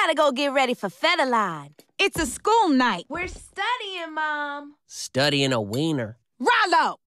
gotta go get ready for Featherline. It's a school night. We're studying, Mom. Studying a wiener. RILO!